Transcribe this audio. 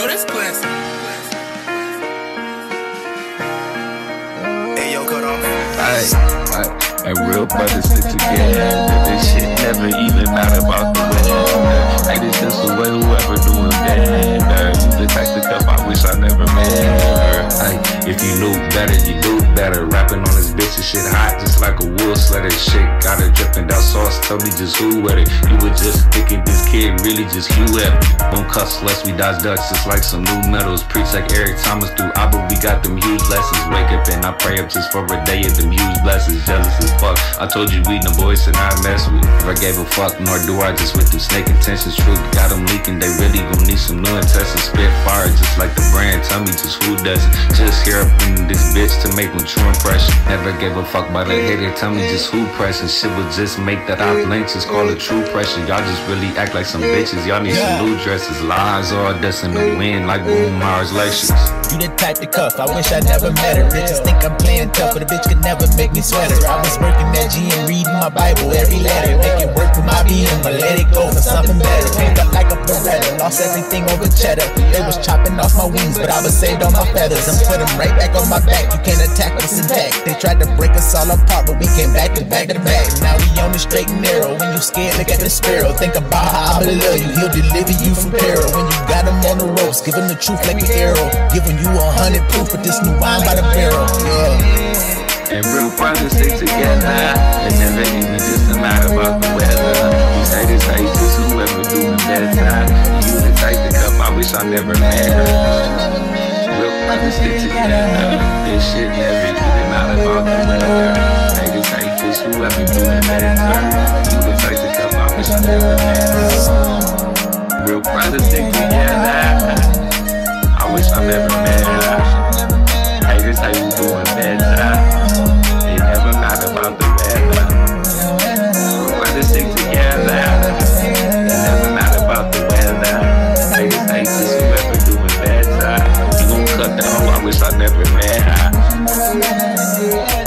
Yo, that's classic. Hey, yo, cut off. And real brothers stick together. This shit never even matter about the weather. Hey, this just the way whoever doing better. You the type of cup I wish I never met her. Hey, if you knew better, you do better. Rapping on this bitch, this shit hot just like a wool sweater. Shit got her dripping down sauce. Tell me just who with it. You were just thinking this kid really just you at it. Don't cuss less, we dodge ducks just like some new metals. Preach like Eric Thomas through Abba, we got them huge lessons. Wake up and I pray up just for a day of them huge blessings. Jealous as fuck. I told you we the boys and I mess with. Never gave a fuck, nor do I, just with them snake intentions. Truth got them leaking, they really gon' need some new intestines. Spit fire just like the brand, tell me just who doesn't. Just here up in this bitch to make one true impression. Never gave a fuck by the hater, tell me just who pressing. Shit would just make that I blink, just call it true pressure. Y'all just really act like some bitches, y'all need some new dresses. Lies all dust in the wind like Boom Mars lectures. You the type to cuff, I wish I never met her. Bitches think I'm playing tough, but a bitch could never make me sweat her. I was working that G and reading my Bible every letter. Make it work with my being, but let it go for something better. Picked up like a Beretta, lost everything over cheddar. They was chopping off my wings, but I was saved on my feathers. I'm put them right back on my back, you can't attack us intact. They tried to break us all apart, but we came back to back to back. Now we on the straight and narrow, when you scared, look at the sparrow. Think about how I love you, he'll deliver you from peril. When you got him on the ropes, give him the truth like an arrow. Giving you 100 proof with this new wine by the barrel, And real brothers stick together. It never even just a matter about the weather. You say this hate just whoever doing better. You the type to cup I wish I never met her. Real brothers stick together. This shit never even matter about the weather. Hey, this hate just whoever doing better. You the type to cup I wish I never met her. Real brothers stick together. I wish I never met her. Hey, this how you doing better. It never matter about the weather. Brothers stick together. It never matter about the weather. Hey, this how you just whoever doing better. You gon' cut the hoe, I wish I never met her.